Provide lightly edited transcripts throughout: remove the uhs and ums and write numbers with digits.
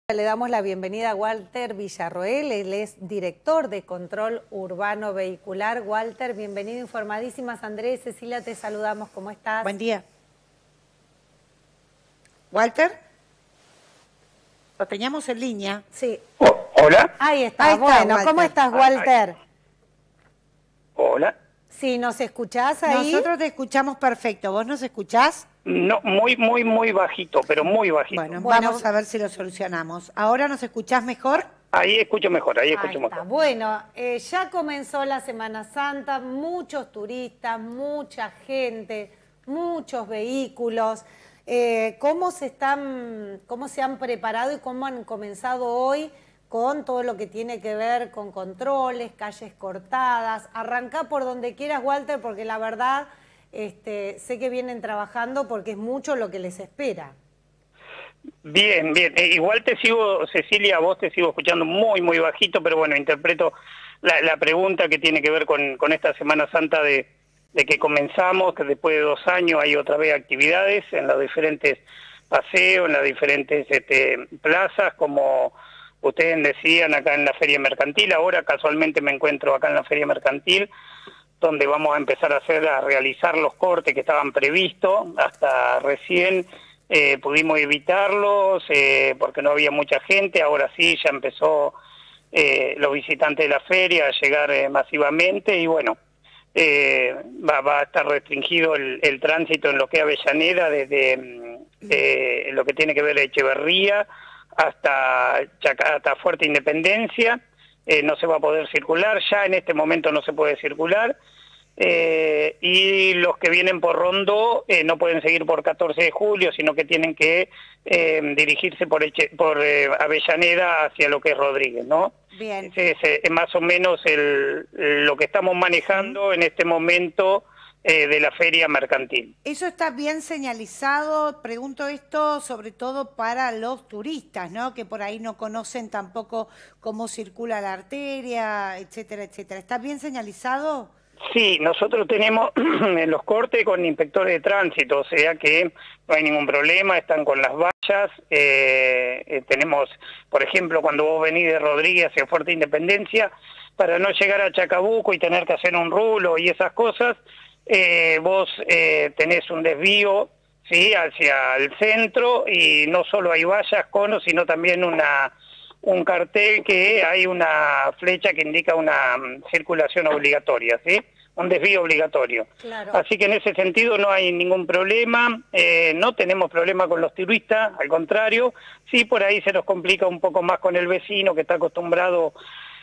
Le damos la bienvenida a Walter Villarroel, él es director de Control Urbano Vehicular. Walter, bienvenido, informadísimas. Andrés, Cecilia, te saludamos. ¿Cómo estás? Buen día. Walter, lo teníamos en línea. Sí. Hola. Ahí está. Ahí está, Bueno, Walter. ¿cómo estás, Walter? Hola. Sí, ¿nos escuchás ahí? Nosotros te escuchamos perfecto. ¿Vos nos escuchás? No, muy bajito, pero muy bajito. Bueno, vamos a ver si lo solucionamos. ¿Ahora nos escuchás mejor? Ahí escucho mejor, ahí escucho Ahí está. mejor. Bueno, ya comenzó la Semana Santa, muchos turistas, mucha gente, muchos vehículos. ¿Cómo se han preparado y cómo han comenzado hoy con todo lo que tiene que ver con controles, calles cortadas? Arrancá por donde quieras, Walter, porque la verdad sé que vienen trabajando porque es mucho lo que les espera. Bien. Igual te sigo, Cecilia, a vos te sigo escuchando muy bajito, pero bueno, interpreto la pregunta que tiene que ver con esta Semana Santa de que comenzamos, que después de 2 años hay otra vez actividades en los diferentes paseos, en las diferentes plazas, como ustedes decían, acá en la Feria Mercantil. Ahora casualmente me encuentro acá en la Feria Mercantil, donde vamos a empezar a realizar los cortes que estaban previstos. Hasta recién pudimos evitarlos porque no había mucha gente. Ahora sí, ya empezó los visitantes de la feria a llegar masivamente y bueno, va a estar restringido el tránsito en lo que es Avellaneda, desde lo que tiene que ver Echeverría hasta Fuerte Independencia. No se va a poder circular, ya en este momento no se puede circular, y los que vienen por Rondó no pueden seguir por 14 de julio, sino que tienen que dirigirse por Avellaneda hacia lo que es Rodríguez, ¿no? Bien. Ese es más o menos lo que estamos manejando en este momento de la feria mercantil. Eso está bien señalizado. Pregunto esto sobre todo para los turistas, ¿no? Que por ahí no conocen tampoco cómo circula la arteria, etcétera, etcétera. ¿Está bien señalizado? Sí, nosotros tenemos en los cortes con inspectores de tránsito, o sea que no hay ningún problema, están con las vallas. Tenemos, por ejemplo, cuando vos venís de Rodríguez hacia Fuerte Independencia, para no llegar a Chacabuco y tener que hacer un rulo y esas cosas, vos tenés un desvío, ¿sí?, hacia el centro, y no solo hay vallas, conos, sino también un cartel que hay una flecha que indica una circulación obligatoria, ¿sí?, un desvío obligatorio. Claro. Así que en ese sentido no hay ningún problema, no tenemos problema con los turistas, al contrario, sí por ahí se nos complica un poco más con el vecino que está acostumbrado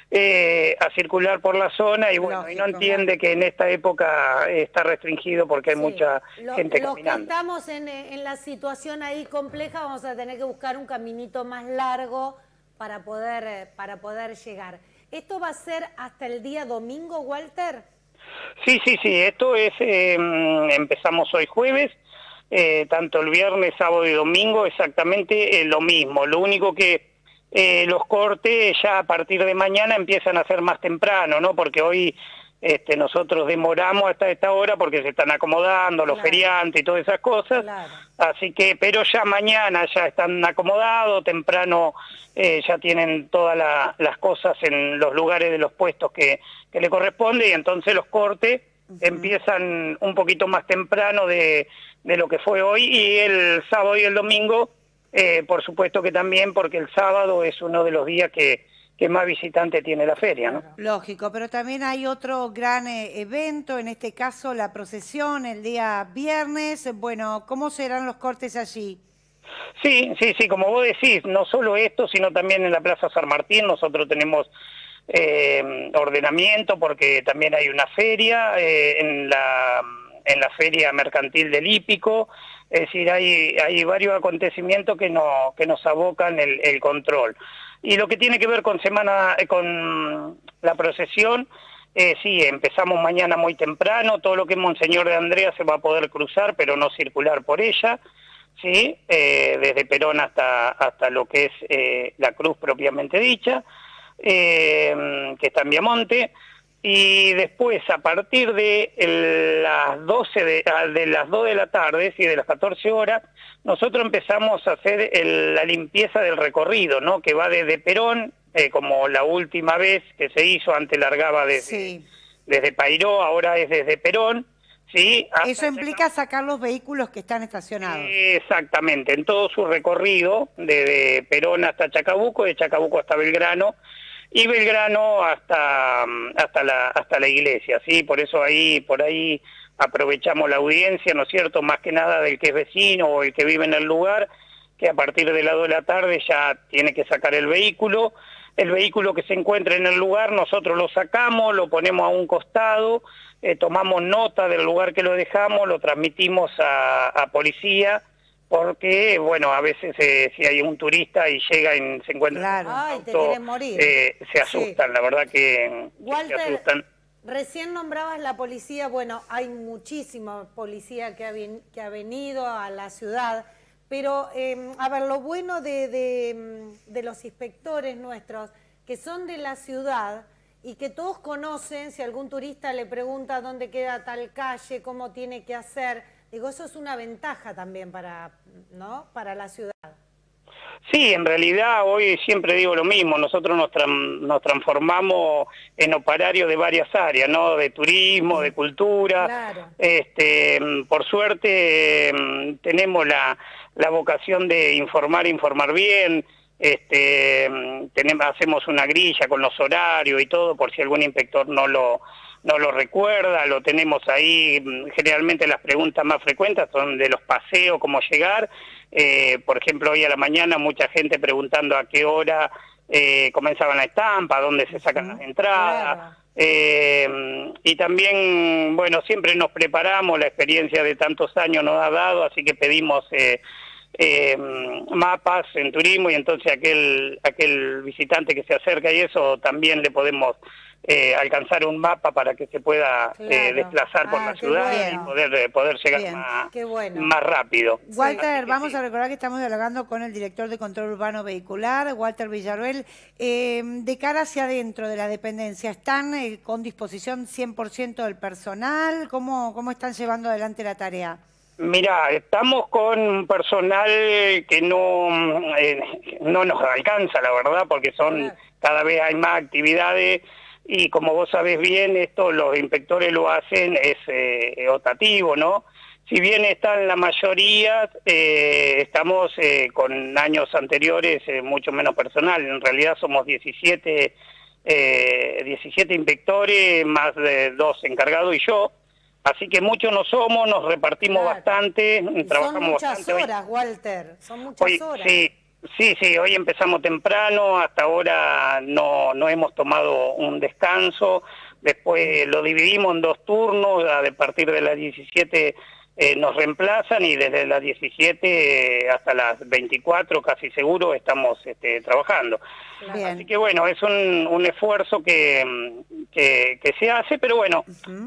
a circular por la zona y bueno, Lógico, y no entiende que en esta época está restringido porque hay mucha gente los caminando. que estamos en la situación ahí compleja vamos a tener que buscar un caminito más largo para poder llegar. ¿Esto va a ser hasta el día domingo, Walter? Sí, esto es, empezamos hoy jueves, tanto el viernes, sábado y domingo exactamente lo mismo, lo único que los cortes ya a partir de mañana empiezan a ser más temprano, ¿no? Porque hoy nosotros demoramos hasta esta hora porque se están acomodando los feriantes y todas esas cosas, así que, pero ya mañana ya están acomodados, temprano ya tienen todas las cosas en los lugares de los puestos que le corresponde, y entonces los cortes empiezan un poquito más temprano de lo que fue hoy, y el sábado y el domingo por supuesto que también, porque el sábado es uno de los días que más visitantes tiene la feria, ¿no? Lógico, pero también hay otro gran evento, en este caso la procesión el día viernes. Bueno, ¿cómo serán los cortes allí? Sí, como vos decís, no solo esto, sino también en la Plaza San Martín nosotros tenemos ordenamiento, porque también hay una feria en la Feria Mercantil del Hípico. Es decir, hay varios acontecimientos que nos abocan el control. Y lo que tiene que ver con la procesión, sí, empezamos mañana muy temprano, todo lo que es Monseñor de Andrea se va a poder cruzar, pero no circular por ella, ¿sí? Desde Perón hasta lo que es la cruz propiamente dicha, que está en Viamonte. y después a partir de las 12 de las 2 de la tarde, de las 14 horas, nosotros empezamos a hacer la limpieza del recorrido, ¿no? Que va desde Perón, como la última vez que se hizo, antes largaba desde Payró, ahora es desde Perón, ¿sí? Eso implica sacar los vehículos que están estacionados. Exactamente, en todo su recorrido, desde Perón hasta Chacabuco, de Chacabuco hasta Belgrano, y Belgrano hasta la iglesia, ¿sí? Por eso por ahí aprovechamos la audiencia, ¿no es cierto?, más que nada del que es vecino o el que vive en el lugar, que a partir de las 2 de la tarde ya tiene que sacar el vehículo que se encuentre en el lugar, nosotros lo sacamos, lo ponemos a un costado, tomamos nota del lugar que lo dejamos, lo transmitimos a policía, porque, bueno, a veces si hay un turista y llega y se encuentra Claro. en un Ay, auto, te quieren morir. se asustan, la verdad que Walter, se asustan. recién nombrabas la policía, bueno, hay muchísima policía que ha venido a la ciudad, pero, a ver, lo bueno de los inspectores nuestros, que son de la ciudad y que todos conocen, si algún turista le pregunta dónde queda tal calle, cómo tiene que hacer, digo, eso es una ventaja también ¿no? para la ciudad. Sí, en realidad hoy siempre digo lo mismo, nosotros nos transformamos en operarios de varias áreas, ¿no? De turismo, de cultura. Claro. Por suerte tenemos la vocación de informar bien. Hacemos una grilla con los horarios y todo, por si algún inspector no lo recuerda, lo tenemos ahí. Generalmente las preguntas más frecuentes son de los paseos, cómo llegar. Por ejemplo, hoy a la mañana mucha gente preguntando a qué hora comenzaban la estampa, dónde se sacan las entradas. Claro. Y también, bueno, siempre nos preparamos, la experiencia de tantos años nos ha dado, así que pedimos mapas en turismo, y entonces aquel visitante que se acerca y eso también le podemos alcanzar un mapa para que se pueda desplazar por la ciudad y poder llegar más rápido. Walter, vamos a recordar que estamos dialogando con el director de Control Urbano Vehicular, Walter Villaruel. De cara hacia adentro de la dependencia, ¿están con disposición 100% del personal? ¿Cómo están llevando adelante la tarea? Mirá, estamos con personal que no nos alcanza, la verdad, porque cada vez hay más actividades, y como vos sabés bien, esto los inspectores lo hacen, es optativo, ¿no? Si bien están la mayoría, estamos con años anteriores mucho menos personal. En realidad somos 17 inspectores, más de 2 encargados y yo. Así que muchos no somos, nos repartimos bastante, trabajamos bastante. Son muchas horas, Walter, son muchas horas. Sí, hoy empezamos temprano, hasta ahora no hemos tomado un descanso, después lo dividimos en 2 turnos, a partir de las 17 nos reemplazan, y desde las 17 hasta las 24 casi seguro estamos trabajando. Bien. Así que bueno, es un esfuerzo que se hace, pero bueno,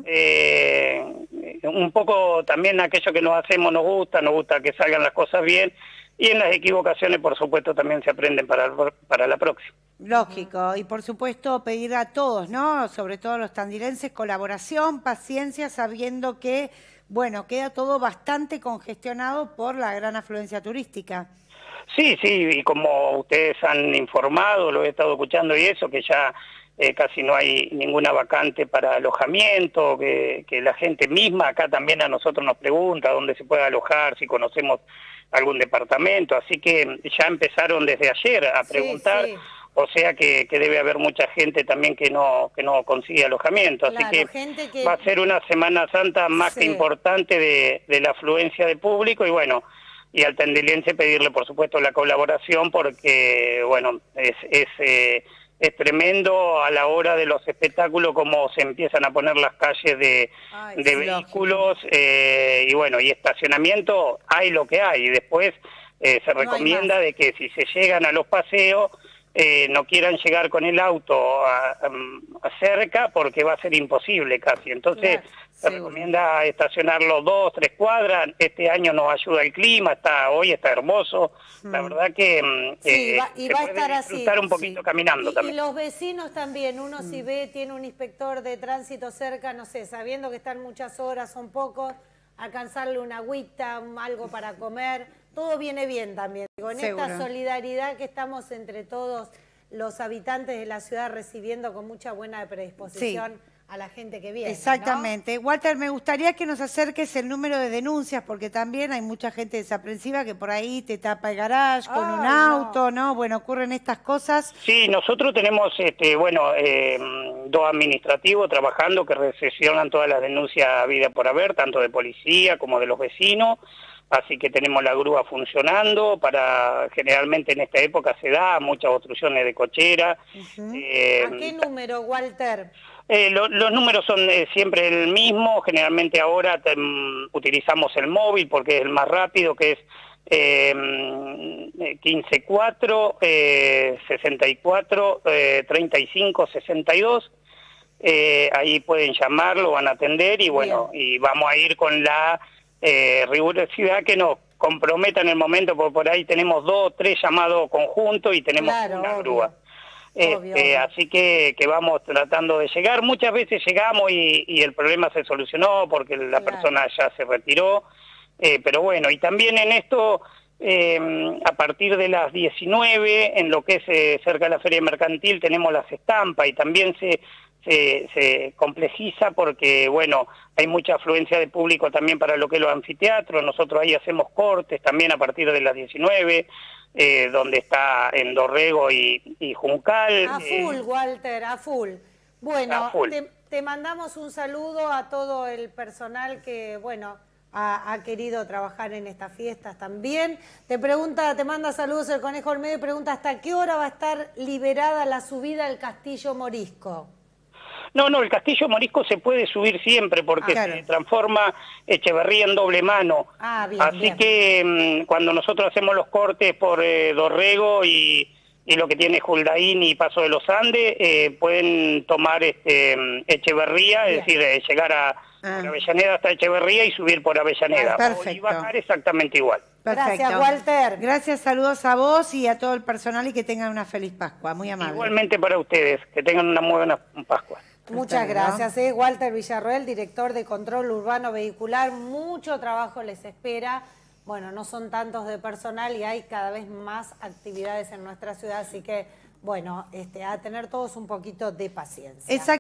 un poco también aquello que nos hacemos nos gusta que salgan las cosas bien, y en las equivocaciones, por supuesto, también se aprenden para la próxima. Lógico, y por supuesto pedir a todos, ¿no? Sobre todo a los tandilenses, colaboración, paciencia, sabiendo que, bueno, queda todo bastante congestionado por la gran afluencia turística. Sí, y como ustedes han informado, lo he estado escuchando y eso, que ya casi no hay ninguna vacante para alojamiento, que la gente misma acá también a nosotros nos pregunta dónde se puede alojar, si conocemos algún departamento, así que ya empezaron desde ayer a preguntar. Sí. O sea que debe haber mucha gente también que no consigue alojamiento, así que va a ser una Semana Santa más que importante de la afluencia de público, y bueno, y al tandilense pedirle por supuesto la colaboración, porque bueno, es tremendo a la hora de los espectáculos como se empiezan a poner las calles de vehículos, y bueno, y estacionamiento hay lo que hay, y después se recomienda de que si se llegan a los paseos, no quieran llegar con el auto cerca porque va a ser imposible casi. Entonces se recomienda estacionarlo 2, 3 cuadras. Este año nos ayuda el clima, hoy está hermoso. La verdad que se va a estar disfrutar un poquito caminando también. Y los vecinos también, uno si ve, tiene un inspector de tránsito cerca, no sé, sabiendo que están muchas horas, son pocos, alcanzarle una agüita, algo para comer, todo viene bien también. Con esta solidaridad que estamos entre todos los habitantes de la ciudad recibiendo con mucha buena predisposición a la gente que viene. Exactamente. ¿No? Walter, me gustaría que nos acerques el número de denuncias, porque también hay mucha gente desaprensiva que por ahí te tapa el garage con un auto, ¿no? Bueno, ocurren estas cosas. Sí, nosotros tenemos, dos administrativos trabajando que recepcionan todas las denuncias habidas por haber, tanto de policía como de los vecinos. Así que tenemos la grúa funcionando, generalmente en esta época se da muchas obstrucciones de cochera. ¿A qué número, Walter? Los números son siempre el mismo, generalmente ahora utilizamos el móvil porque es el más rápido, que es 154 64 35 62. Ahí pueden llamarlo, van a atender y bueno, y vamos a ir con la rigurosidad que nos comprometa en el momento, porque por ahí tenemos 2 o 3 llamados conjuntos y tenemos una grúa. Así que vamos tratando de llegar. Muchas veces llegamos y el problema se solucionó porque la persona ya se retiró, pero bueno, y también en esto, a partir de las 19, en lo que es cerca de la feria mercantil, tenemos las estampas y también se complejiza porque, bueno, hay mucha afluencia de público también para lo que es los anfiteatros. Nosotros ahí hacemos cortes también a partir de las 19, donde está en Dorrego y Juncal. A full, Walter, a full. Bueno, te mandamos un saludo a todo el personal que, bueno, ha querido trabajar en estas fiestas también. Te manda saludos el Conejo Olmedo y pregunta ¿hasta qué hora va a estar liberada la subida al Castillo Morisco? No, el Castillo Morisco se puede subir siempre porque se transforma Echeverría en doble mano. Así que cuando nosotros hacemos los cortes por Dorrego y lo que tiene Juldaín y Paso de los Andes, pueden tomar Echeverría, es decir, llegar por Avellaneda hasta Echeverría y subir por Avellaneda. Y bajar exactamente igual. Perfecto. Gracias, Walter. Gracias, saludos a vos y a todo el personal y que tengan una feliz Pascua. Muy amable. Igualmente para ustedes, que tengan una muy buena Pascua. Muchas gracias. Walter Villarroel, director de Control Urbano Vehicular. Mucho trabajo les espera. Bueno, no son tantos de personal y hay cada vez más actividades en nuestra ciudad, así que, bueno, a tener todos un poquito de paciencia.